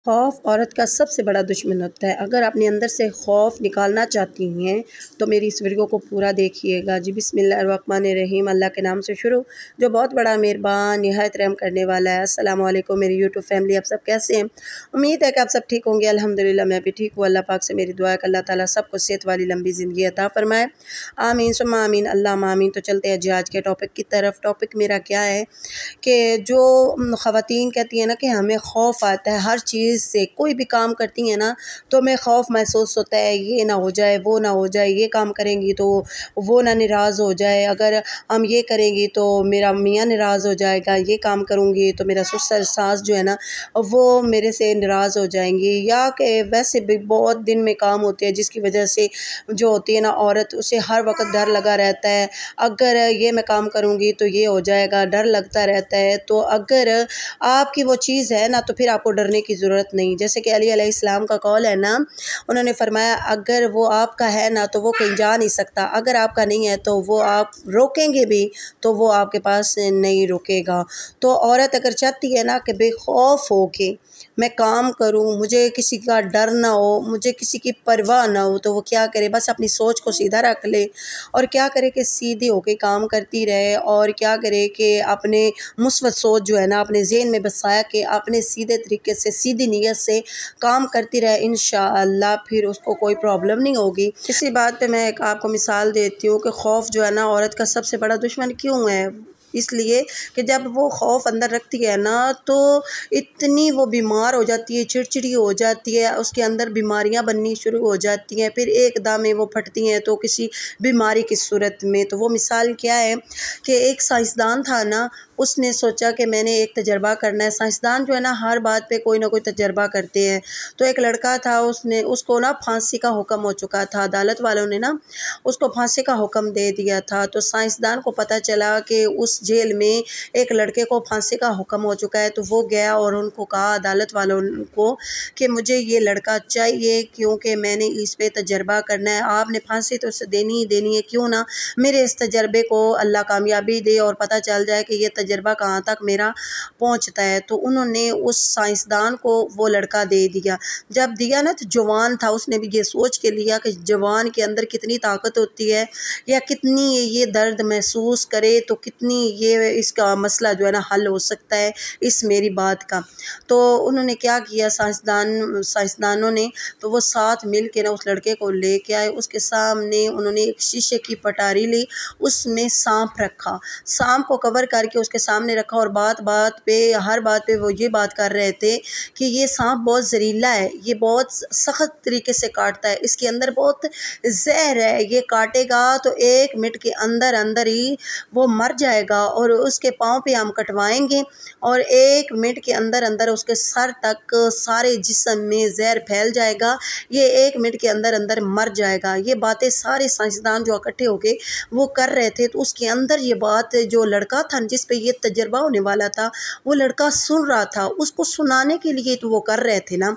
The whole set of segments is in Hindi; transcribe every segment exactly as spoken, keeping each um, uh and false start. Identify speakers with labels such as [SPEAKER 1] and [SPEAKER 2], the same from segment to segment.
[SPEAKER 1] खौफ औरत का सबसे बड़ा दुश्मन होता है। अगर अपने अंदर से खौफ निकालना चाहती हैं तो मेरी इस वीडियो को पूरा देखिएगा। जी बिस्मिल्लाहिर्रहमानिर्रहीम, अल्लाह के नाम से शुरू जो बहुत बड़ा मेहरबान निहायत रहम करने वाला है। अस्सलामुअलैकुम मेरी यूट्यूब फैमिली, आप सब कैसे हैं? उम्मीद है कि आप सब ठीक होंगे। अल्हम्दुलिल्लाह मैं भी ठीक हूँ। अल्लाह पाक से मेरी दुआ है कि अल्लाह ताला सबको सेहत वाली लंबी ज़िंदगी अता फ़रमाए। आमीन सुम्मा आमीन, अल्लाह आमीन। तो चलते हैं जी आज के टॉपिक की तरफ। टॉपिक मेरा क्या है कि जो ख़वातीन कहती हैं ना कि हमें खौफ आता है हर चीज़ से, कोई भी काम करती हैं ना तो हमें खौफ महसूस होता है, ये ना हो जाए वो ना हो जाए, ये काम करेंगी तो वो ना नाराज़ हो जाए, अगर हम ये करेंगी तो मेरा मियाँ नाराज़ हो जाएगा, ये काम करूँगी तो मेरा ससुर सास जो है ना वो मेरे से नाराज़ हो जाएंगी, या कि वैसे भी बहुत दिन में काम होते हैं जिसकी वजह से जो होती है ना औरत उसे हर वक्त डर लगा रहता है, अगर ये मैं काम करूँगी तो ये हो जाएगा, डर लगता रहता है। तो अगर आपकी वो चीज़ है ना तो फिर आपको डरने की ज़रूरत नहीं। जैसे कि अली अलैहिस्सलाम का कौल है ना, उन्होंने फरमाया अगर वो आपका है ना तो वो कहीं जा नहीं सकता, अगर आपका नहीं है तो वो आप रोकेंगे भी तो वो आपके पास नहीं रुकेगा। तो औरत अगर चाहती है ना कि बेखौफ हो के मैं काम करूं, मुझे किसी का डर ना हो, मुझे किसी की परवाह ना हो, तो वो क्या करे, बस अपनी सोच को सीधा रख ले और क्या करे कि सीधी होके काम करती रहे, और क्या करे कि अपने मुस्बत सोच जो है ना अपने ज़हन में बसाया कि अपने सीधे तरीके से सीधी नीयत से काम करती रहे, इंशाअल्लाह फिर उसको कोई प्रॉब्लम नहीं होगी। इसी बात पे मैं एक आपको मिसाल देती हूँ कि खौफ जो है ना औरत का सबसे बड़ा दुश्मन क्यों है। इसलिए कि जब वो खौफ अंदर रखती है ना तो इतनी वो बीमार हो जाती है, चिड़चिड़ी हो जाती है, उसके अंदर बीमारियां बननी शुरू हो जाती हैं, फिर एकदम में वो फटती हैं तो किसी बीमारी की सूरत में। तो वो मिसाल क्या है कि एक साइंसदान था ना, उसने सोचा कि मैंने एक तजर्बा करना है। साइंसदान जो है ना हर बात पे कोई ना कोई तजर्बा करते हैं। तो एक लड़का था, उसने उसको ना फांसी का हुक्म हो चुका था, अदालत वालों ने ना उसको फांसी का हुक्म दे दिया था। तो साइंसदान को पता चला कि उस जेल में एक लड़के को फांसी का हुक्म हो चुका है। तो वो गया और उनको कहा, अदालत वालों को, कि मुझे ये लड़का चाहिए क्योंकि मैंने इस पे तजर्बा करना है, आपने फांसी तो उसे देनी ही देनी है, क्यों ना मेरे इस तजर्बे को अल्लाह कामयाबी दे और पता चल जाए कि ये तजर्बा कहाँ तक मेरा पहुँचता है। तो उन्होंने उस साइंसदान को वो लड़का दे दिया। जब दिया ना तो जवान था, उसने भी ये सोच के लिया कि जवान के अंदर कितनी ताकत होती है, या कितनी ये दर्द महसूस करे तो कितनी ये इसका मसला जो है ना हल हो सकता है इस मेरी बात का। तो उन्होंने क्या किया, साइंसदान साइंसदानों ने तो वो साथ मिल के ना उस लड़के को लेके आए। उसके सामने उन्होंने एक शीशे की पटारी ली, उसमें सांप रखा, सांप को कवर करके उसके सामने रखा, और बात बात पे हर बात पे वो ये बात कर रहे थे कि ये सांप बहुत जहरीला है, ये बहुत सख्त तरीके से काटता है, इसके अंदर बहुत जहर है, ये काटेगा तो एक मिनट के अंदर अंदर ही वो मर जाएगा, और उसके पाँव पे हम कटवाएंगे और एक मिनट के अंदर अंदर उसके सर तक सारे जिस्म में जहर फैल जाएगा, ये एक मिनट के अंदर अंदर मर जाएगा। ये बातें सारे साइंसदान जो इकट्ठे हो गए वो कर रहे थे। तो उसके अंदर ये बात जो लड़का था जिस पे ये तजर्बा होने वाला था, वो लड़का सुन रहा था, उसको सुनाने के लिए तो वो कर रहे थे ना,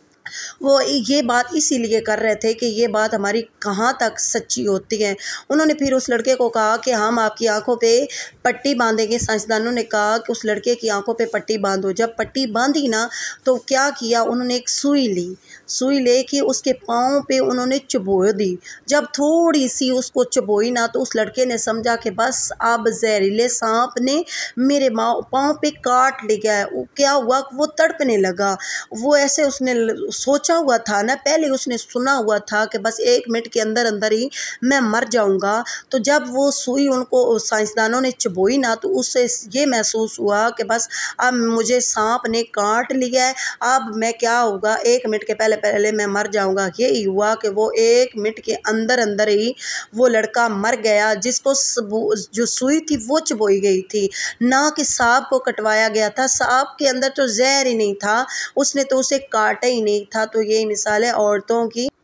[SPEAKER 1] वो ये बात इसीलिए कर रहे थे कि ये बात हमारी कहाँ तक सच्ची होती है। उन्होंने फिर उस लड़के को कहा कि हम आपकी आंखों पे पट्टी बांधेंगे। साइंसदानों ने कहा कि उस लड़के की आंखों पे पट्टी बांधो। जब पट्टी बांधी ना तो क्या किया, उन्होंने एक सुई ली, सुई लेके उसके पाँव पे उन्होंने चुभो दी। जब थोड़ी सी उसको चुभोई ना तो उस लड़के ने समझा कि बस अब जहरीले सांप ने मेरे पाँव पे काट लिया है। क्या हुआ, वो तड़पने लगा। वो ऐसे उसने सोचा हुआ था ना, पहले उसने सुना हुआ था कि बस एक मिनट के अंदर अंदर ही मैं मर जाऊंगा। तो जब वो सुई उनको साइंसदानों ने चुभोई ना तो उससे ये महसूस हुआ कि बस अब मुझे सांप ने काट लिया है, अब मैं क्या होगा, एक मिनट के पहले पहले मैं मर जाऊंगा। यही हुआ कि वो एक मिनट के अंदर अंदर ही वो लड़का मर गया, जिसको जो सुई थी वो चुभोई गई थी, ना कि सांप को कटवाया गया था। सांप के अंदर तो जहर ही नहीं था, उसने तो उसे काटा ही नहीं था। तो यही मिसाल है औरतों की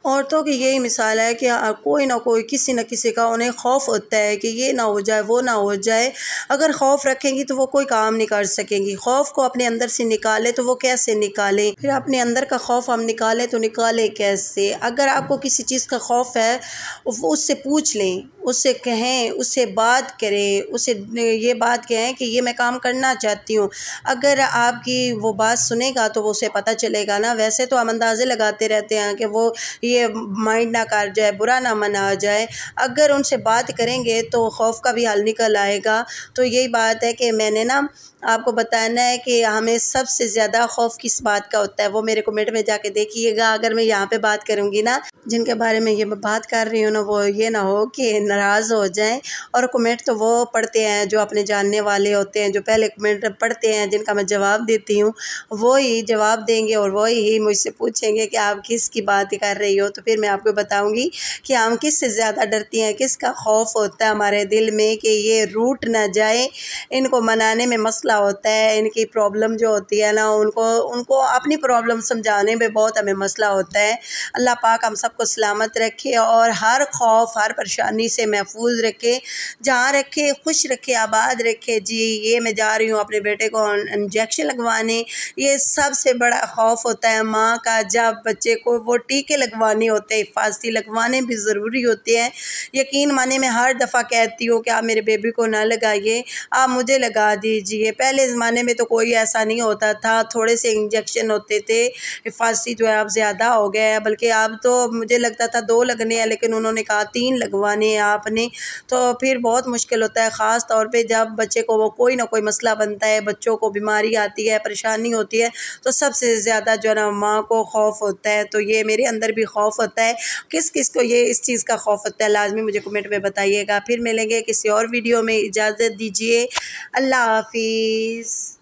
[SPEAKER 1] औरतों की यही मिसाल है कि कोई ना कोई किसी न किसी का उन्हें खौफ होता है कि ये ना हो जाए वो ना हो जाए। अगर खौफ रखेंगी तो वो कोई काम नहीं कर सकेंगी। खौफ को अपने अंदर से निकालें तो वो कैसे निकालें? फिर अपने अंदर का खौफ हम निकालें तो निकालें कैसे? अगर आपको किसी चीज़ का खौफ है उससे पूछ लें, उससे कहें, उससे बात करें, उससे ये बात कहें कि ये मैं काम करना चाहती हूँ। अगर आपकी वो बात सुनेगा तो वो उसे पता चलेगा ना। वैसे तो हम अंदाज़े लगाते रहते हैं कि वो ये माइंड ना कर जाए, बुरा ना मना जाए। अगर उनसे बात करेंगे तो खौफ का भी हल निकल आएगा। तो यही बात है कि मैंने ना आपको बताना है कि हमें सबसे ज़्यादा खौफ किस बात का होता है, वो मेरे कमेंट में जाके देखिएगा। अगर मैं यहाँ पे बात करूँगी ना, जिनके बारे में ये मैं बात कर रही हूँ ना, वो ये ना हो कि नाराज़ हो जाएं। और कमेंट तो वो पढ़ते हैं जो अपने जानने वाले होते हैं, जो पहले कमेंट पढ़ते हैं, जिनका मैं जवाब देती हूँ, वो ही जवाब देंगे और वो ही मुझसे पूछेंगे कि आप किसकी बात कर रही हो। तो फिर मैं आपको बताऊँगी कि हम किससे ज़्यादा डरती हैं, किसका खौफ होता है हमारे दिल में कि ये रूठ ना जाए। इनको मनाने में मसला होता है, इनकी प्रॉब्लम जो होती है ना, उनको उनको अपनी प्रॉब्लम समझाने में बहुत हमें मसला होता है। अल्लाह पाक हम सबको सलामत रखे और हर खौफ हर परेशानी से महफूज रखे, जहाँ रखे खुश रखे, आबाद रखे। जी ये मैं जा रही हूँ अपने बेटे को इंजेक्शन लगवाने। ये सबसे बड़ा खौफ होता है माँ का, जब बच्चे को वो टीके लगवाने होते हैं, हिफाजती लगवाने भी ज़रूरी होते हैं। यकीन माने मैं हर दफ़ा कहती हूँ कि आप मेरे बेबी को ना लगाइए, आप मुझे लगा दीजिए। पहले ज़माने में तो कोई ऐसा नहीं होता था, थोड़े से इंजेक्शन होते थे। हिफाजती जो है अब ज़्यादा हो गया है, बल्कि अब तो मुझे लगता था दो लगने हैं, लेकिन उन्होंने कहा तीन लगवाने हैं आपने। तो फिर बहुत मुश्किल होता है, ख़ास तौर पे जब बच्चे को वो कोई ना कोई मसला बनता है, बच्चों को बीमारी आती है, परेशानी होती है, तो सबसे ज़्यादा जो है ना माँ को खौफ होता है। तो ये मेरे अंदर भी खौफ होता है। किस किस को ये इस चीज़ का खौफ होता है, लाजमी मुझे कमेंट में बताइएगा। फिर मिलेंगे किसी और वीडियो में, इजाज़त दीजिए। अल्लाह हाफिज़।